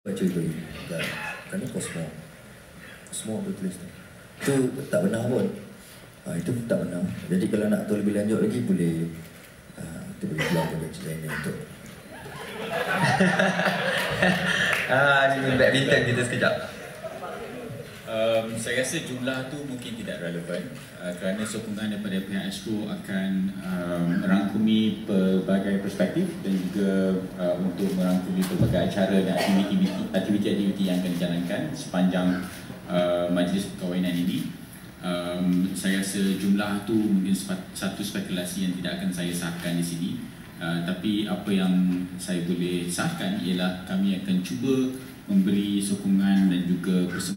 baca itu kan ni Cosmo tu tulis tu. Itu tak benar pun. Itu tak benar. Jadi kalau nak tahu lebih lanjut lagi boleh kita boleh keluar pada designer untuk Ini badminton kita sekejap. Saya rasa jumlah tu mungkin tidak relevan kerana sokongan daripada pihak Astro akan merangkumi pelbagai perspektif dan juga untuk merangkumi pelbagai acara dan aktiviti-aktiviti yang akan dijalankan sepanjang majlis perkahwinan ini. Saya rasa jumlah tu mungkin satu spekulasi yang tidak akan saya sahkan di sini. Tapi apa yang saya boleh sahkan ialah kami akan cuba memberi sokongan dan juga